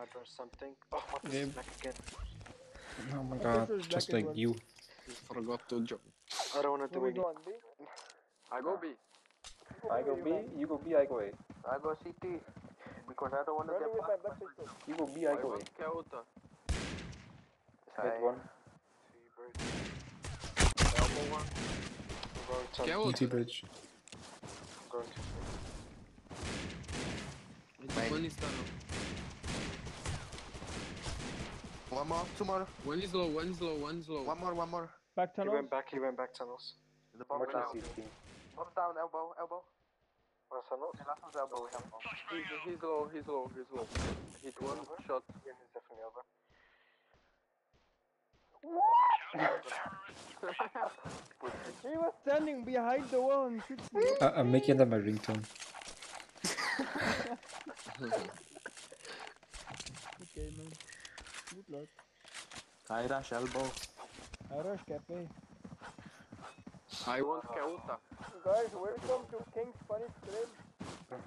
mad or something. Oh, what is Yeah. back again? Oh my I god, guess there's just black like as well. you. Forgot to jump. I don't want to Where do we any. going, B? I go B. I go B, you go B, I go A. I go CT because I don't want to Running get with my back. black pistol. You go B, I I go A. want Kauta. Hit one. See, bridge. Elbow one. I'm going to. Kauta. Easy bridge. I'm going to. I think one is tunnel. One more, two more, One is low, one is low, one is low. one more. Back He tunnels. went back tunnels. The bomb Watch down. CT. Bomb's down, elbow. Where's tunnels? The last one's elbow, we have bomb. He's low. Hit one shot. Yeah, he's definitely over. He was standing behind the wall and shoots me. I'm making that my ringtone. Okay, man. Good luck. I rush elbow. I rush cafe. I want Kauta. Guys, welcome to King's Funny Scrim.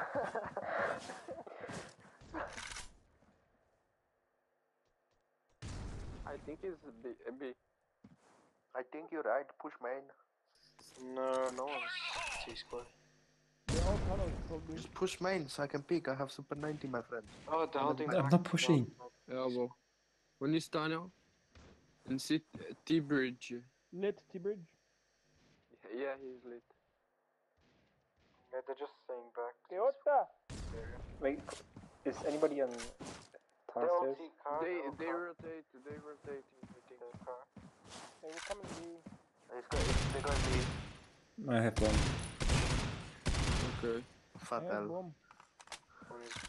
I think it's B. I think you're right. Push main. No one's T-square. They're all tunnels, probably. Just push main so I can peek. I have super 90, my friend. Oh, the holding. I'm not pushing. Elbow. One is tunnel. And T bridge. Lit T-bridge. Yeah, he's lit. Yeah, they're just staying back. Toyota! Wait, is anybody on They all downstairs? see car. They car. rotate. They rotate. The car. They will come and see. They're going to be I have one. Okay. fat I have L. bomb. One is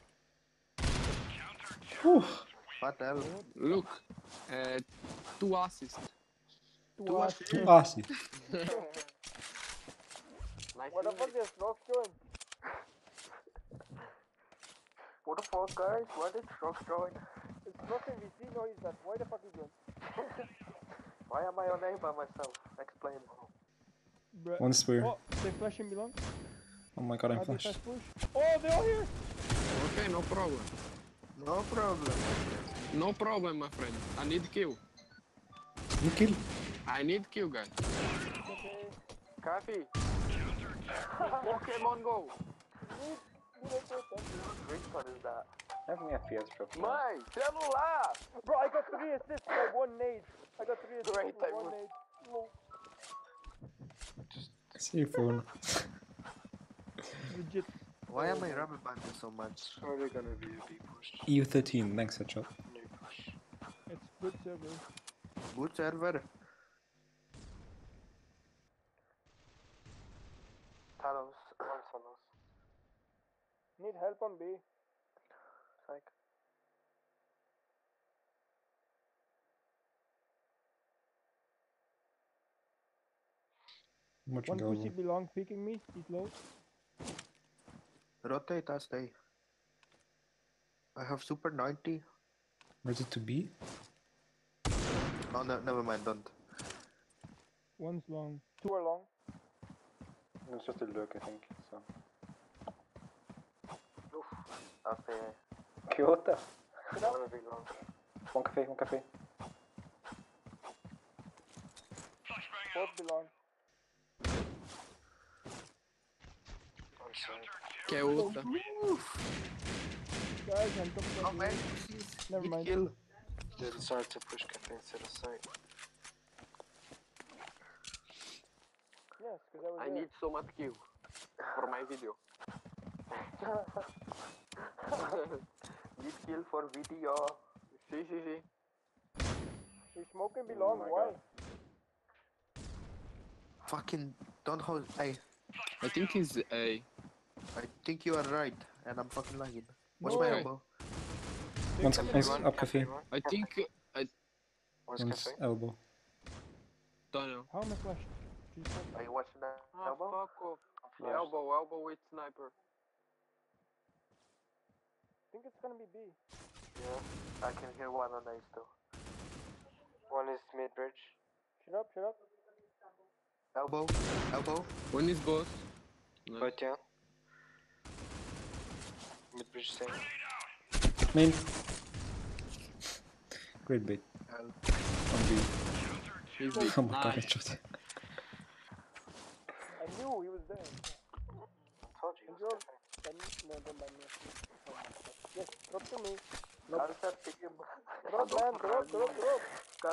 Whew. Fat L. Look. 2 assists. Two us. Two asses. Nice. What the fuck is Rocks doing? What the fuck, guys? Why did Strokes join? It's nothing we see, no he's not. Why the fuck is doing? Why am I on A by myself? Explain. Bruh. One spear. Oh, they flashing me long. Oh my god, I'm How they flashed. flash push? Oh, they're all here! Okay, no problem. No problem. No problem, my friend. I need kill. You kill. I need kill, guys. Okay. Coffee. Pokemon Go. Which one is that? Having FPS drop. My celular. Bro, I got 3 assists by 1 nade. I got 3 assists Great, by I 1 would- nade. Lol. See your phone. Legit. Why am I rubber banding so much? probably gonna be a B push. EU13, thanks headshot. New push. It's good server. Good server. Tunnels. One tunnels. Need help on B. Psych. I'm watching One go. pussy belong picking me. He's low. Rotate, I stay. I have super 90. Ready to be? Oh, no, never mind, don't. One's long. 2 are long. It's just a lurk, I think. So. I'll stay. Kyoto. One of big long. One cafe, one cafe. Both belong. On side. Kauta. Guys, I'm top Oh of man, Never mind. kill. They decided to push cafe instead of side. Yes, because I was I there. need so much kill for my video. Need kill for video. See. He's smoking belong. my Why? God. Fucking don't hold. I think he's A. think you are right, and I'm fucking lagging. Watch No. my elbow. One's One up cafe. one. I think One's One's cafe. elbow. tunnel. How am I flashed? Jesus. Are you watching that Ah, elbow? fuck off. Flash. Elbow with sniper. I think it's gonna be B. Yeah, I can hear one on ace too. One is mid bridge. Shut up, shut up. Elbow. One is boss. Nice. Right down. Mid bridge same. Main. Great bait. Help. On B. Easy. Oh my god, Nice. headshot. I knew he was there. I told you. Control. No, don't mind me. Oh my god. Yes, drop to me. Drop, man. Drop.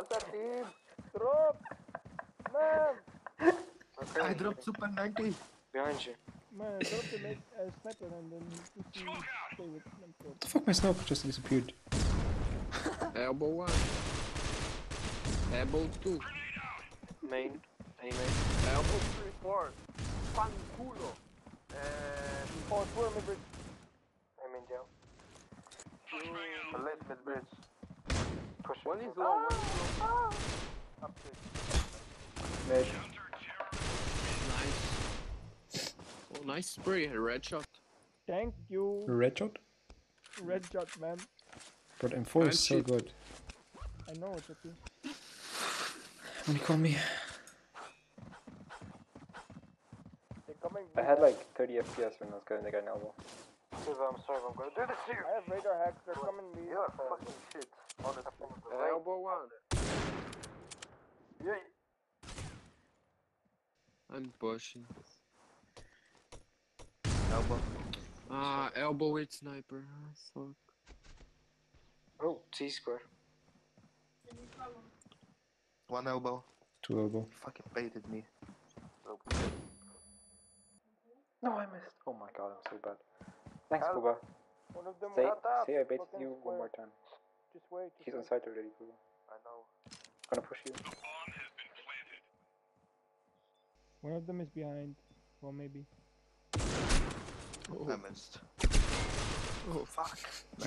Drop. Man. Okay. I dropped Super 90. Behind you. Man, drop the sniper and then you stay with them. What the fuck, my sniper just disappeared. Elbow 1. Elbow 2. Main. Aiming. Elbow 3, 4. Fanculo. Oh, swear me, bridge. Aiming down. Left mid bridge. Push. One is low, one is low. Up six. Mid. Nice. Oh, nice spray. Red shot. Thank you. Red shot? Red shot, man. But M4 is so Shit. good. I know it's okay. When you call me. They're coming. I had like 30 FPS when I was going to get an elbow. Silva, I'm sorry, I'm gonna do this to you. I have radar hacks. They're coming me. You're fucking shit. Honestly. Elbow 1. Yeah. I'm pushing. Elbow. Ah, elbow 8 sniper. Ah, fuck. Oh, T square. One elbow. 2 elbow. Fucking baited me. No, I missed. Oh my god, I'm so bad. Thanks, Help. Kuba. One of them Say, was up. say I baited Fucking you square. one more time. Just wait. He's Just on wait. site already, Kuba. I know. Gonna push you. One of them is behind. Well, maybe. I missed. Oh fuck.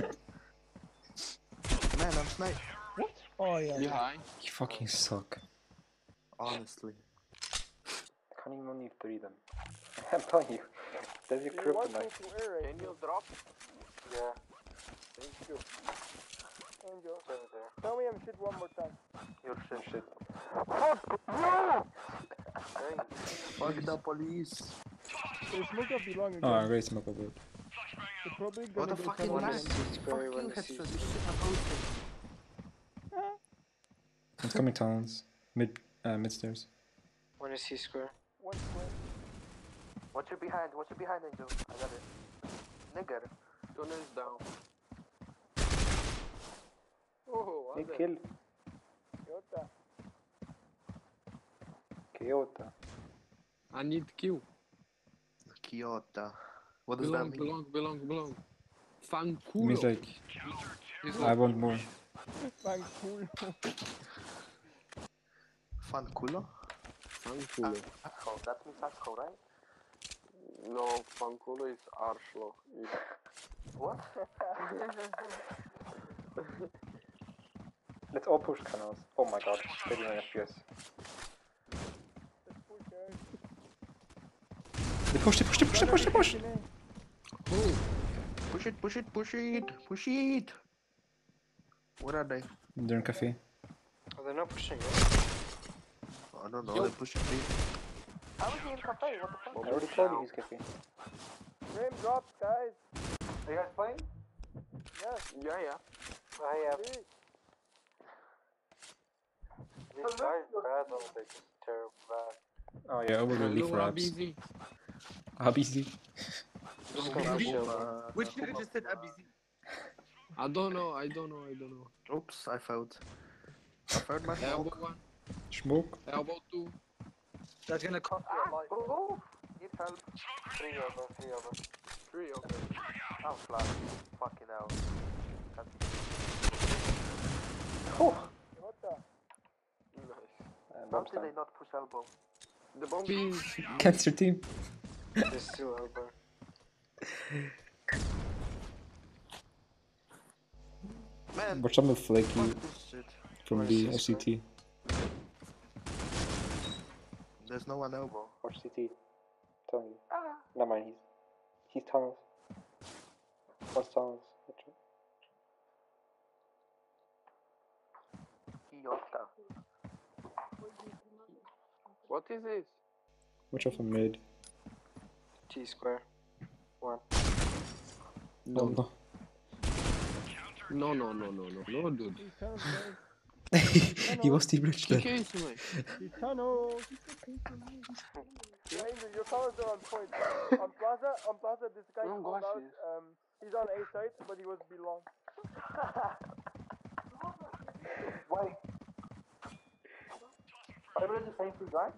Man, I'm sniped. What? Oh, yeah. Behind. You fucking suck. Honestly. I can't even only 3 them. I'm telling you. There's your Do you want me kryptonite. to air it? Can you drop? Yeah, Thank you. Angel. it's over there. Tell me I'm shit one more time. You're Oh, shit. shit. Fuck the police. They smoke up belong again. Oh, I raised smoke about. They're probably What gonna the go fucking someone lag? else. Spray when Fucking the headshot. season. You shit about it. It's coming tunnels. Mid stairs. One is C square. One square. Watch you behind, Angel. I got it. Nigger. Tunnel is down. Oh, Hey, other. kill. Yota. Kyoto. I need kill. Kyoto. What does that mean? Belong. Fanculo. Means like, He's I want more. Bang cool. Fun culo? Fanculo. Asshole. That means asshole, right? No, Fanculo is Arschloch. What? Let's all push canals. Oh my god, 39 FPS. They push. Oh, Push it. Where are they? They're in cafe. Oh, they're not pushing it. I don't know, Yo. they're pushing me. How is he in cafe? What the fuck? I already told you he's cafe. Frame drops, guys. Are you guys playing? Yes. yeah. I have. Please. These guys bad on the just terrible bad. Oh yeah, I will leave for abs. BZ. Abisi. Just gonna push it. Which nigga just said ABZ? I don't know. Oops, I failed. I failed my Elbow smoke. 1, Smoke. elbow 2. That's gonna cost you a life. Oh, need help. 3 of them, 3 of them. 3, okay. I'm flat. Fucking hell. Oh! Yota. Nice. And How bombs did they down. not push elbow? The bomb is... Cancer team. There's still elbow. Man, Watch some flaky fuck this shit. from the LCT. There's no one elbow. Watch CT. Tell me. Never mind, he's tunnels. What's tunnels? Watch it. Kyoto. What is this? Watch out for mid. T square. 1. No. No, dude. These tunnels, guys. He was the bridge Que then. que é isso, mãe? These tunnels. Yeah, Angel, your comments are on point. On Plaza, this guy Não called gosto out. disso. He's on A site, but he was B long. Why? Are you ready to drive?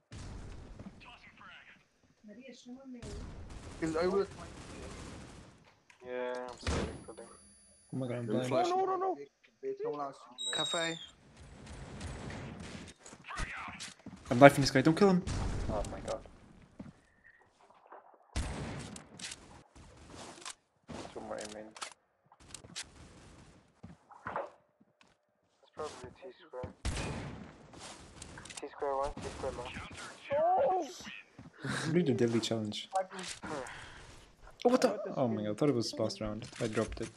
Because I will... Yeah, I'm sorry for them. Oh my god, I'm Really blind. flash. No. Cafe. I'm knifing this guy, don't kill him! Oh my god. Two more in main. It's probably T-square. T-square 1, T-square left. Oh! Read the daily challenge. Oh, what the? Oh my god, I thought it was last round. I dropped it.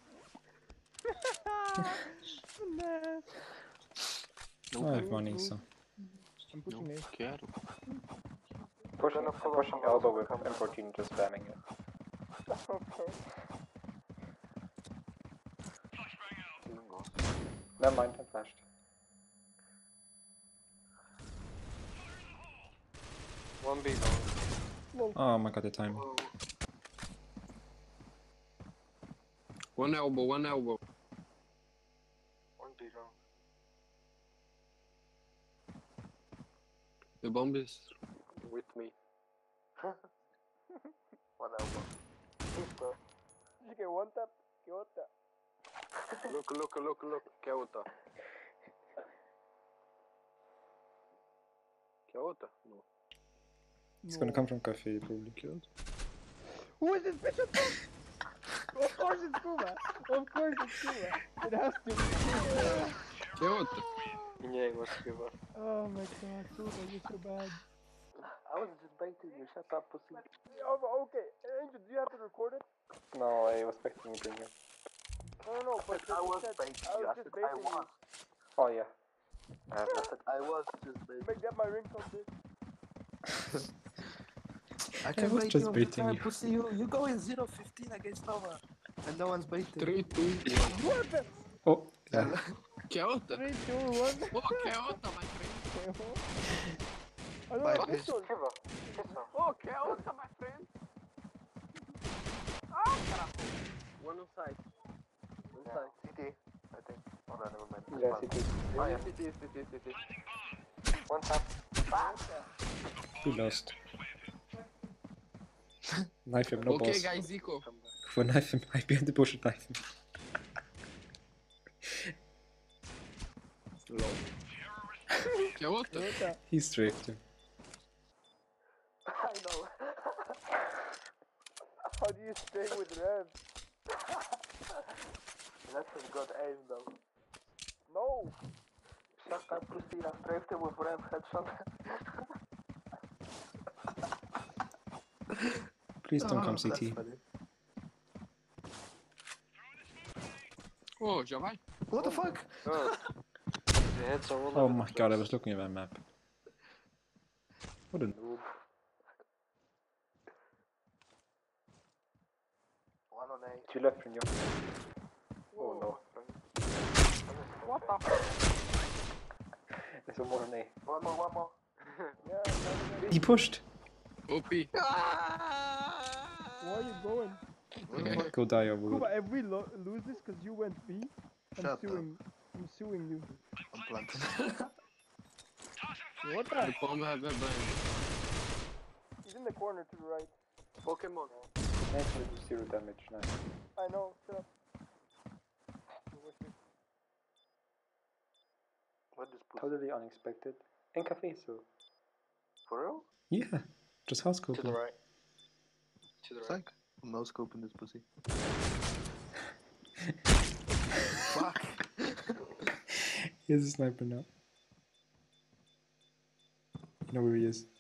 Nah. I have money, so. I'm pushing A. Quero. Pushing elbow with M14, just spamming it. Okay. Never mind, I flashed. One B long. Oh my god, the time. One elbow. One B long. The bomb is With me. One elbow. T-square. Did you get one tap? Get one tap. Look. Que é outra? Que é outra? No. It's gonna come from cafe, probably. killed. Who is this bitch? Of course it's Kuma. It has to be. Que outra? Ninguém gosta de give up. Oh my god, Kuma, you're so bad. I was just baiting you. Shut up, pussy. Oh, okay, Angel, do you have to record it? No, I was expecting you to bring it. No, but I you was said baiting I you. was I just said I baiting was. Oh yeah. I have I that. said I was just baiting. Make that my ringtone, bitch. I was just baiting you. Pussy, you go in 0-15 against Nova. And no one's baiting. 3, 2, 1. What the? Oh, yeah. Que outra? 3, 2, 1. Pô, que outra, my friend? I don't Bye, have bitch. pistol. Give up. Pistol. Pô, que outra, my friend? Ah, caraca. One on side. One Yeah, side. CT, I think. Oh no, never mind. Yeah, CT. Oh yeah. CT. One tap. We lost. Knife him, no Okay, balls. guys, Zico. For knife him, I behind the bush and knife him. Que outra? He's straight too. I know. How do you stay with Rev? That's some good aim though. No. Shut up, pussy. I strafed him with Rev headshot. Please don't come That's CT. funny. Oh, já vai? What the fuck? Oh. The heads are all Oh over my the god, I place. was looking at my map. What a noob. One on A. Two left from you. Oh no. What the fuck? There's one more on A. One more. Yeah, He pushed! OP. where are you going? Go die over Kuba, wood. if we lose this because you went B, I'm suing you. I'm planted. What the? The bomb have a blind. He's in the corner to the right. Pokemon. Actually do zero damage, nice. I know, shut up. What is pussy? Totally unexpected. In cafe, so. For real? Yeah, just house To the coping. right. To the right. Psych. I'm no scoping this pussy. Fuck. He has a sniper now. You know where he is.